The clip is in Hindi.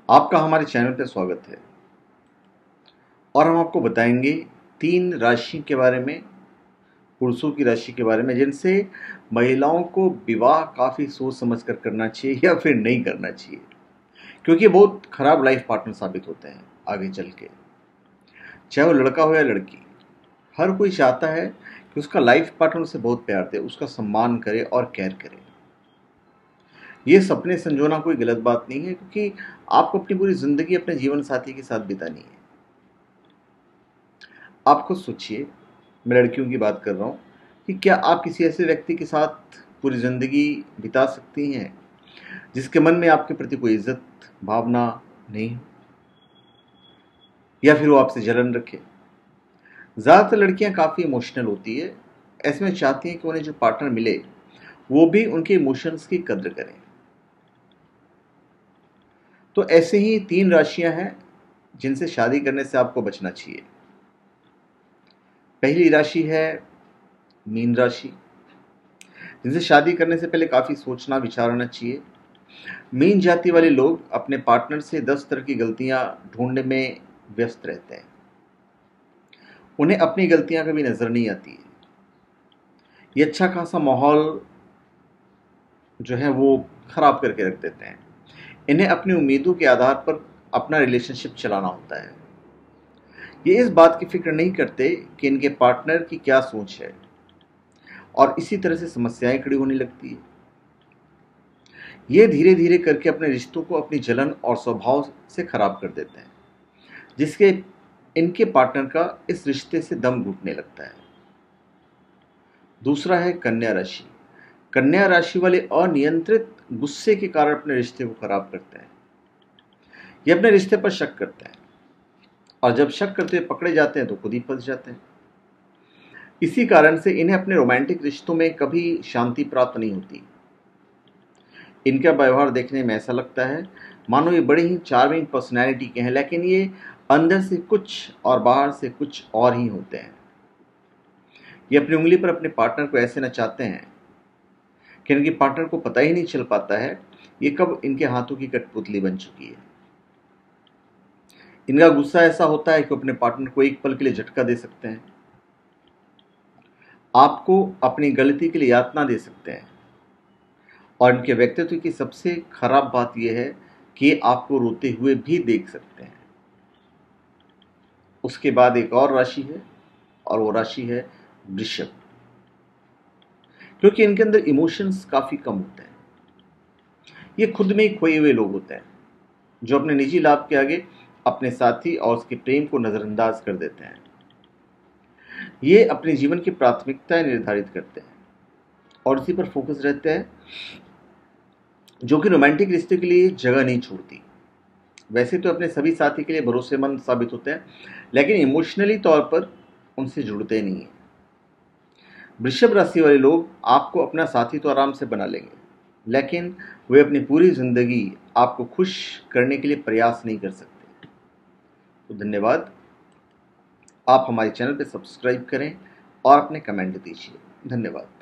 आपका हमारे चैनल पर स्वागत है और हम आपको बताएंगे 3 राशि के बारे में, पुरुषों की राशि के बारे में, जिनसे महिलाओं को विवाह काफ़ी सोच समझ कर करना चाहिए या फिर नहीं करना चाहिए, क्योंकि बहुत खराब लाइफ पार्टनर साबित होते हैं आगे चल के। चाहे वो लड़का हो या लड़की, हर कोई चाहता है कि उसका लाइफ पार्टनर उसे बहुत प्यार दे, उसका सम्मान करे और केयर करे। ये सपने संजोना कोई गलत बात नहीं है, क्योंकि आपको अपनी पूरी जिंदगी अपने जीवन साथी के साथ बितानी है। आप खुद सोचिए, मैं लड़कियों की बात कर रहा हूँ, कि क्या आप किसी ऐसे व्यक्ति के साथ पूरी ज़िंदगी बिता सकती हैं जिसके मन में आपके प्रति कोई इज्जत भावना नहीं हो, या फिर वो आपसे जलन रखे। ज़्यादातर लड़कियां काफ़ी इमोशनल होती है, ऐसे में चाहती हैं कि उन्हें जो पार्टनर मिले वो भी उनके इमोशंस की कद्र करें। तो ऐसे ही 3 राशियां हैं जिनसे शादी करने से आपको बचना चाहिए। पहली राशि है मीन राशि, जिनसे शादी करने से पहले काफ़ी सोचना विचारना चाहिए। मीन जाति वाले लोग अपने पार्टनर से 10 तरह की गलतियां ढूंढने में व्यस्त रहते हैं। उन्हें अपनी गलतियां कभी नजर नहीं आती है। ये अच्छा खासा माहौल जो है वो खराब करके रख देते हैं। इन्हें अपनी उम्मीदों के आधार पर अपना रिलेशनशिप चलाना होता है। ये इस बात की फिक्र नहीं करते कि इनके पार्टनर की क्या सोच है, और इसी तरह से समस्याएं खड़ी होने लगती है। ये धीरे धीरे करके अपने रिश्तों को अपनी जलन और स्वभाव से खराब कर देते हैं, जिसके इनके पार्टनर का इस रिश्ते से दम घुटने लगता है। दूसरा है कन्या राशि। कन्या राशि वाले अनियंत्रित गुस्से के कारण अपने रिश्ते को खराब करते हैं। ये अपने रिश्ते पर शक करते हैं, और जब शक करते हुए पकड़े जाते हैं तो खुद ही फंस जाते हैं। इसी कारण से इन्हें अपने रोमांटिक रिश्तों में कभी शांति प्राप्त नहीं होती। इनका व्यवहार देखने में ऐसा लगता है मानो ये बड़ी ही चार्मिंग पर्सनैलिटी के हैं, लेकिन ये अंदर से कुछ और बाहर से कुछ और ही होते हैं। ये अपनी उंगली पर अपने पार्टनर को ऐसे नचाते हैं कि इनके पार्टनर को पता ही नहीं चल पाता है ये कब इनके हाथों की कठपुतली बन चुकी है। इनका गुस्सा ऐसा होता है कि अपने पार्टनर को एक पल के लिए झटका दे सकते हैं, आपको अपनी गलती के लिए यातना दे सकते हैं, और इनके व्यक्तित्व की सबसे खराब बात यह है कि ये आपको रोते हुए भी देख सकते हैं। उसके बाद एक और राशि है, और वो राशि है वृषभ। क्योंकि इनके अंदर इमोशंस काफ़ी कम होते हैं। ये खुद में ही खोए हुए लोग होते हैं, जो अपने निजी लाभ के आगे अपने साथी और उसके प्रेम को नज़रअंदाज कर देते हैं। ये अपने जीवन की प्राथमिकताएं निर्धारित करते हैं और उसी पर फोकस रहते हैं, जो कि रोमांटिक रिश्ते के लिए जगह नहीं छोड़ती। वैसे तो अपने सभी साथी के लिए भरोसेमंद साबित होते हैं, लेकिन इमोशनली तौर पर उनसे जुड़ते नहीं हैं। वृषभ राशि वाले लोग आपको अपना साथी तो आराम से बना लेंगे, लेकिन वे अपनी पूरी जिंदगी आपको खुश करने के लिए प्रयास नहीं कर सकते। तो धन्यवाद। आप हमारे चैनल पर सब्सक्राइब करें और अपने कमेंट दीजिए। धन्यवाद।